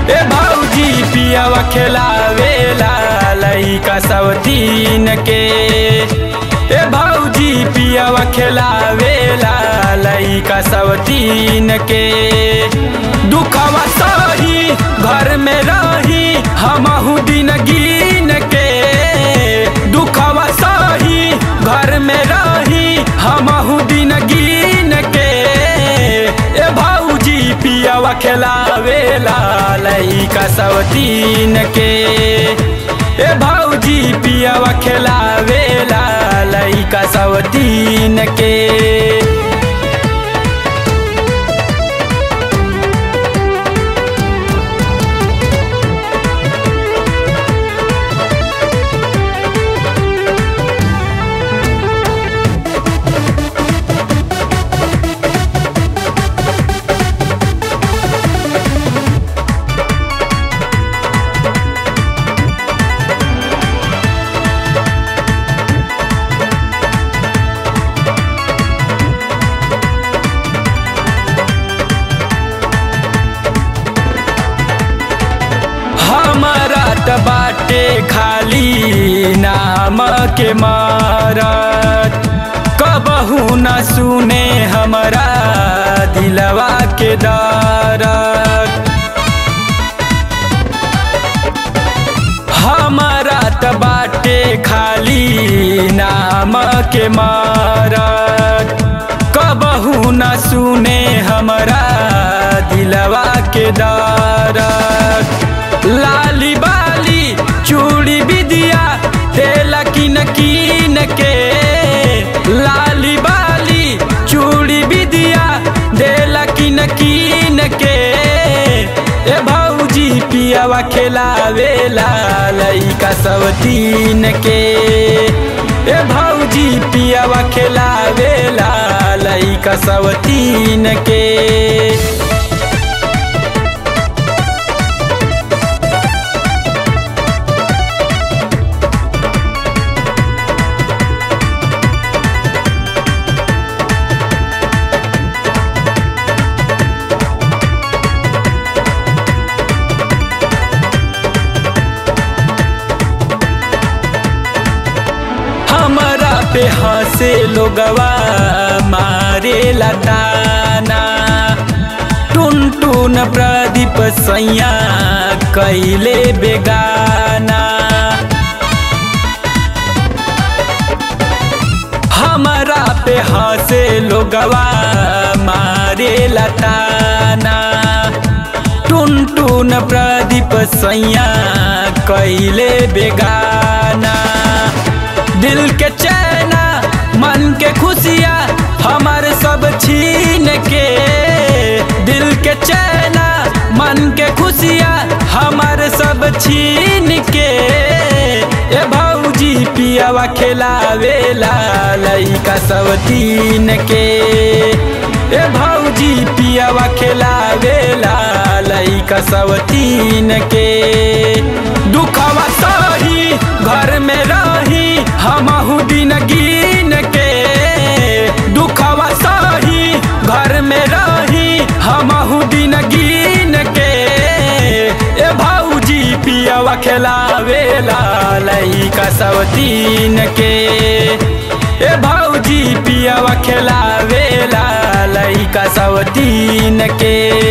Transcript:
ए भौजी पियावा खिलावेला लइका सब तीन के। ए भौजी पियावा खिलावेला लइका सब तीन के। दुखवा सही घर में रही हमहु दिन गिन के। दुखवा सही घर में रही हमहु दिन गिन के। ए भौजी पियावा खिलावेला लइका सब तीन के। ए भौजी पियावा खिलावेला लइका सब तीन के। हमारा त बाटे खाली नाम के मारत, कबहू न सुने हमरा दिलवा के दर्द। हमारा त बाटे खाली नाम के मारत, कबहू न सुने हमरा दिलवा के दर्द। लाली बाली चूड़ी बिदिया तेला किन किन के। लाली बाली चूड़ी बिदिया देला किन किन के। ए भौजी पियावा खिलावेला लइका सब तीन के। ए भौजी पियावा खिलावेला लइका सब तीन के। हमरा पे हंसे लोगवा मारे लताना। टुन टुन प्रदीप सैया कैले बेगाना। हमरा पे हंसे लोगवा मारे लताना। टुन टुन प्रदीप सैया कैले बेगाना। दिल के चैना मन के खुशियाँ हमार सब छीन के। दिल के चैना मन के खुशियाँ हमार सब छीन के। ए भौजी पियावा खिलावेला लइका सब तीन के। ए भौजी पियावा खिलावेला लइका सब तीन के। दुखवा सही घर में रही हमहु दिन गिन के। दुखवा सही घर में रही हमहु दिन गिन के। ए भौजी पियावा खिलावेला लइका सब तीन के। ए भौजी पियावा खिलावेला लइका सब तीन के।